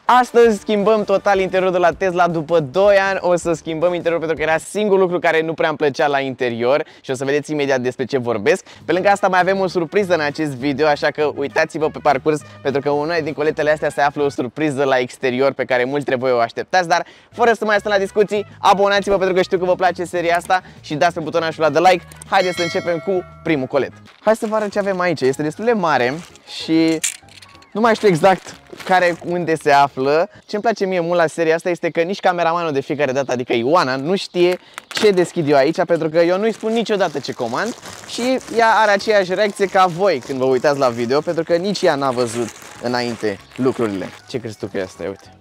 Astăzi schimbăm total interiorul de la Tesla. După 2 ani o să schimbăm interiorul pentru că era singurul lucru care nu prea îmi plăcea la interior și o să vedeți imediat despre ce vorbesc. Pe lângă asta mai avem o surpriză în acest video, așa că uitați-vă pe parcurs pentru că una din coletele astea se află o surpriză la exterior pe care mulți dintre voi o așteptați. Dar fără să mai stăm la discuții, abonați-vă pentru că știu că vă place seria asta și dați pe butonașul ăla de like. Haideți să începem cu primul colet. Hai să vă arăt ce avem aici. Este destul de mare și nu mai știu exact unde se află. Ce îmi place mie mult la seria asta este că nici cameramanul de fiecare dată, adică Ioana, nu știe ce deschid eu aici, pentru că eu nu-i spun niciodată ce comand și ea are aceeași reacție ca voi când vă uitați la video, pentru că nici ea n-a văzut înainte lucrurile. Ce crezi tu că e asta? Uite.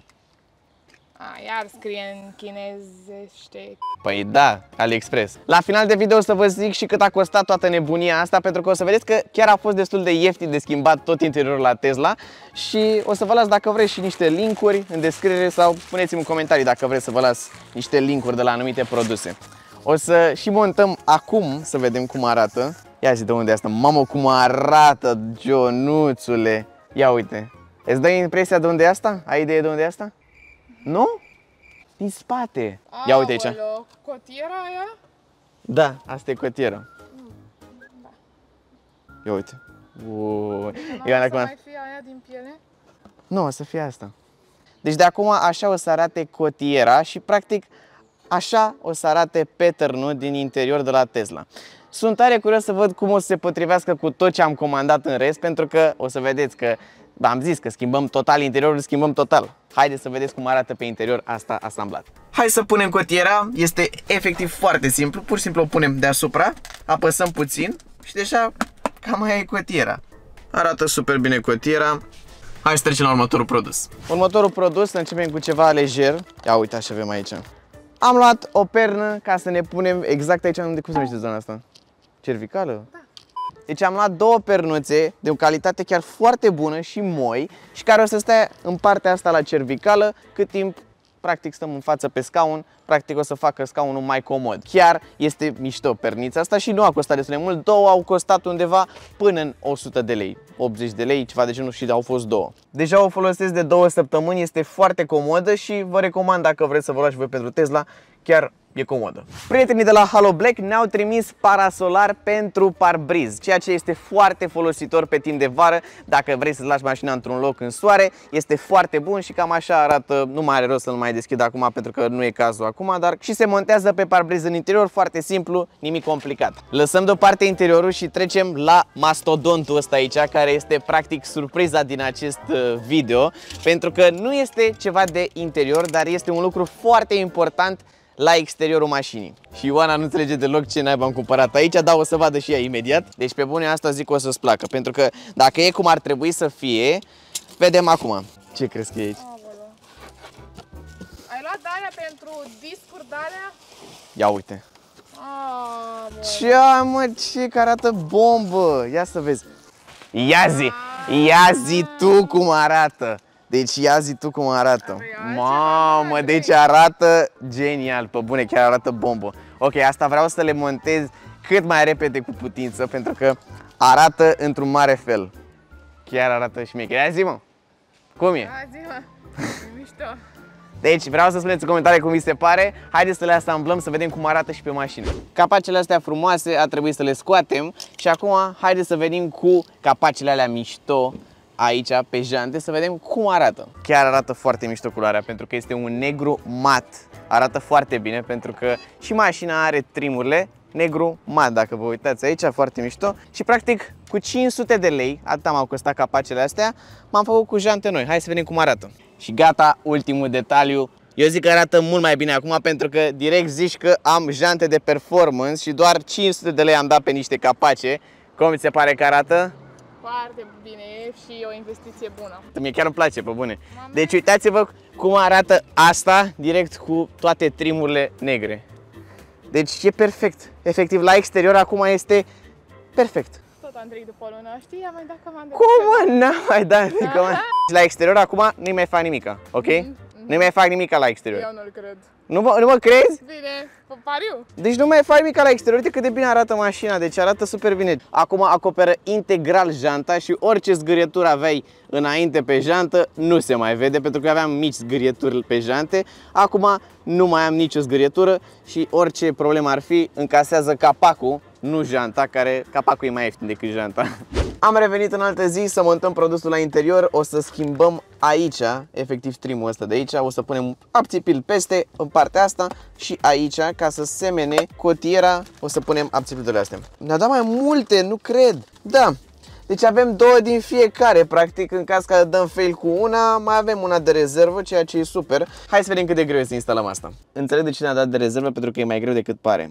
Iar scrie în chinezește. Păi da, AliExpress. La final de video o să vă zic și cât a costat toată nebunia asta, pentru că o să vedeți că chiar a fost destul de ieftin de schimbat tot interiorul la Tesla și o să vă las, dacă vreți, și niște linkuri în descriere sau puneți-mi în comentarii dacă vreți să vă las niște linkuri de la anumite produse. O să și montăm acum să vedem cum arată. Ia zi de unde e asta. Mamă, cum arată, Ionuțule. Ia uite. Îți dă impresia de unde e asta? Ai idee de unde e asta? Nu? Din spate. Ia uite aici. Cotiera aia? Da, asta e cotiera. Da. Ia uite. Să mai fie aia din piele? Nu, o să fie asta. Deci de acum așa o să arate cotiera și practic așa o să arate pattern-ul din interior de la Tesla. Sunt tare curios să văd cum o să se potrivească cu tot ce am comandat în rest, pentru că o să vedeți că am zis că schimbăm total interiorul, schimbăm total. Haideți să vedeți cum arată pe interior asta asamblat. Hai să punem cotiera, este efectiv foarte simplu, pur și simplu o punem deasupra, apăsăm puțin și deja cam aia e cotiera. Arată super bine cotiera. Hai să trecem la următorul produs. Următorul produs, să începem cu ceva lejer. Ia uite ce avem aici. Am luat o pernă ca să ne punem exact aici, unde, cum se numește zona asta? Cervicală? Da. Deci am luat două pernuțe de o calitate chiar foarte bună și moi și care o să stea în partea asta la cervicală cât timp practic stăm în față pe scaun, practic o să facă scaunul mai comod. Chiar este mișto pernița asta și nu a costat destul de mult, două au costat undeva până în 100 de lei, 80 de lei, ceva de genul și au fost două. Deja o folosesc de 2 săptămâni, este foarte comodă și vă recomand dacă vreți să vă luați și voi pentru Tesla, chiar e comodă. Prietenii de la Halo Black ne-au trimis parasolar pentru parbriz, ceea ce este foarte folositor pe timp de vară. Dacă vrei să-ți lași mașina într-un loc în soare, este foarte bun și cam așa arată. Nu mai are rost să-l mai deschid acum pentru că nu e cazul acum, dar și se montează pe parbriz în interior, foarte simplu, nimic complicat. Lăsăm deoparte interiorul și trecem la mastodontul ăsta aici, care este practic surpriza din acest video, pentru că nu este ceva de interior, dar este un lucru foarte important la exteriorul mașinii. Și Ioana nu înțelege deloc ce naiba am cumpărat aici, dar o să vadă și ea imediat. Deci pe bune asta zic că o să-ți placă, pentru că dacă e cum ar trebui să fie, vedem acum. Ce crezi că e aici? Aoleu. Ai luat de-aia pentru discuri de-alea? Ia uite. Aoleu. Ce ai, mă, ce că arată bombă. Ia să vezi. Ia zi tu cum arată. Deci ia zi tu cum arată. Mamă, deci arată genial, pe bune, chiar arată bombă. Ok, asta vreau să le montez cât mai repede cu putință, pentru că arată într-un mare fel. Chiar arată șmecher. Ia zi, mă, cum e? Ia zi, mă, e mișto. Deci vreau să spuneți în comentarii cum vi se pare. Haideți să le asamblăm să vedem cum arată și pe mașină. Capacele astea frumoase a trebuit să le scoatem și acum haideți să venim cu capacele alea mișto aici pe jante să vedem cum arată. Chiar arată foarte mișto culoarea, pentru că este un negru mat. Arată foarte bine pentru că și mașina are trimurile negru mat, dacă vă uitați aici, foarte mișto. Și practic cu 500 de lei, atât m-au costat capacele astea, m-am făcut cu jante noi. Hai să vedem cum arată. Și gata, ultimul detaliu. Eu zic că arată mult mai bine acum, pentru că direct zici că am jante de performance și doar 500 de lei am dat pe niște capace. Cum ți se pare că arată? Foarte bine, e și o investiție bună. Mie chiar îmi place, pe bune. Deci uitați-vă cum arată asta direct cu toate trimurile negre. Deci e perfect. Efectiv, la exterior acum este perfect. Tot Andrei după o lună, știi? Am mai dat comandă. Cum, mă? N-am mai dat comandă. La exterior acum nu-i mai fac nimica, ok? Nu mai fac nimic la exterior. Eu nu-l cred. Nu mă crezi? Bine, pariu. Deci nu mai fac nimic la exterior. Uite cât de bine arată mașina, deci arată super bine. Acum acoperă integral janta și orice zgârietură aveai înainte pe jantă nu se mai vede, pentru că aveam mici zgârieturi pe jante. Acum nu mai am nicio zgârietură și orice problemă ar fi, încasează capacul, nu janta, care capacul e mai ieftin decât janta. Am revenit în altă zi să montăm produsul la interior. O să schimbăm aici, efectiv trimul ăsta de aici. O să punem abțipil peste, în partea asta și aici, ca să semene cotiera, o să punem abțipilurile astea. Ne-a dat mai multe, nu cred. Da. Deci avem două din fiecare, practic, în caz că dăm fail cu una, mai avem una de rezervă, ceea ce e super. Hai să vedem cât de greu e să instalăm asta. Înțeleg de ce ne-a dat de rezervă, pentru că e mai greu decât pare.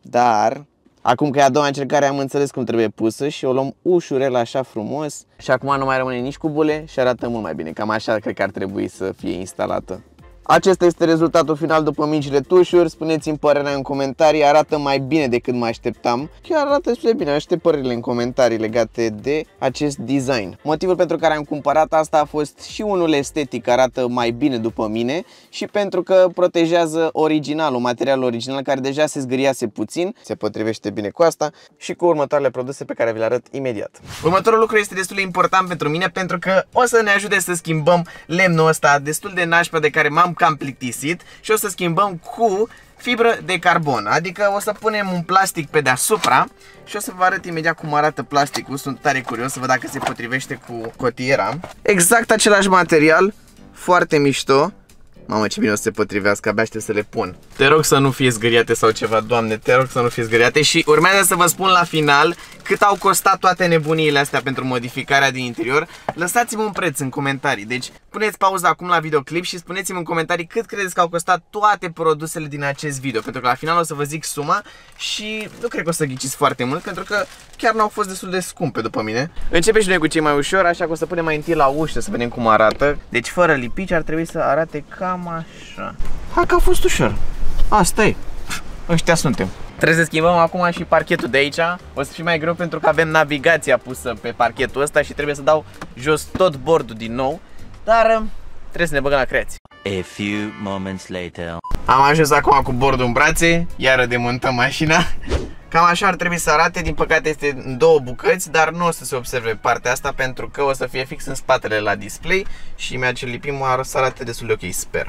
Dar acum că e a doua încercare, am înțeles cum trebuie pusă și o luăm ușurel, așa frumos. Și acum nu mai rămâne nici cu bule și arată mult mai bine. Cam așa cred că ar trebui să fie instalată. Acesta este rezultatul final după mici retușuri. Spuneți-mi părerea în comentarii. Arată mai bine decât mă așteptam. Chiar arată destul de bine. Aștept părerile în comentarii legate de acest design. Motivul pentru care am cumpărat asta a fost și unul estetic, arată mai bine după mine, și pentru că protejează originalul, materialul original care deja se zgâriase puțin. Se potrivește bine cu asta și cu următoarele produse pe care vi le arăt imediat. Următorul lucru este destul de important pentru mine, pentru că o să ne ajute să schimbăm lemnul ăsta destul de nașpa de care m-am cam plictisit și o să schimbăm cu fibră de carbon. Adică o să punem un plastic pe deasupra și o să vă arăt imediat cum arată plasticul. Sunt tare curios să văd dacă se potrivește cu cotiera. Exact același material, foarte mișto. Mamă, ce bine o să se potrivească, abia aștept să le pun. Te rog să nu fie zgâriate sau ceva, Doamne, te rog să nu fie zgâriate. Și urmează să vă spun la final cât au costat toate nebuniile astea pentru modificarea din interior. Lăsați-mi un preț în comentarii. Deci puneți pauză acum la videoclip și spuneți-mi în comentarii cât credeți că au costat toate produsele din acest video, pentru că la final o să vă zic suma și nu cred că o să ghiciți foarte mult, pentru că chiar n-au fost destul de scumpe după mine. Începem și noi cu cei mai ușor, așa că o să punem mai întâi la ușă să vedem cum arată. Deci fără lipici ar trebui să arate cam așa. Hai că a fost ușor. Asta e. Ăștia suntem. Trebuie să schimbăm acum și parchetul de aici. O să fie mai greu pentru că avem navigația pusă pe parchetul ăsta și trebuie să dau jos tot bordul din nou. Dar trebuie să ne băgăm la creație. A few moments later. Am ajuns acum cu bordul în brațe. Iară demontăm mașina. Cam așa ar trebui să arate. Din păcate este în două bucăți, dar nu o să se observe partea asta pentru că o să fie fix în spatele la display și mi-a ce lipim o să arate destul de ok, sper.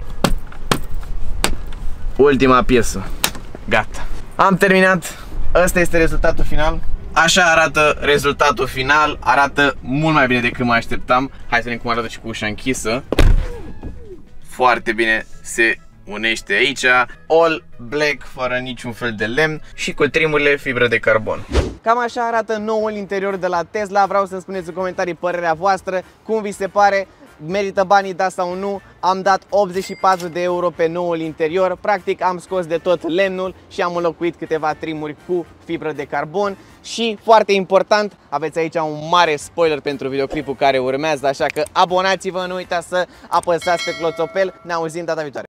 Ultima piesă. Gata. Am terminat. Ăsta este rezultatul final. Așa arată rezultatul final. Arată mult mai bine decât mă așteptam. Hai să vedem cum arată și cu ușa închisă. Foarte bine se unește aici. All black, fără niciun fel de lemn și cu trimurile fibră de carbon. Cam așa arată noul interior de la Tesla. Vreau să-mi spuneți în comentarii părerea voastră. Cum vi se pare? Merită banii, da sau nu? Am dat 84 de euro pe noul interior. Practic am scos de tot lemnul și am înlocuit câteva trimuri cu fibră de carbon. Și foarte important, aveți aici un mare spoiler pentru videoclipul care urmează, așa că abonați-vă, nu uitați să apăsați pe cloțopel. Ne auzim data viitoare.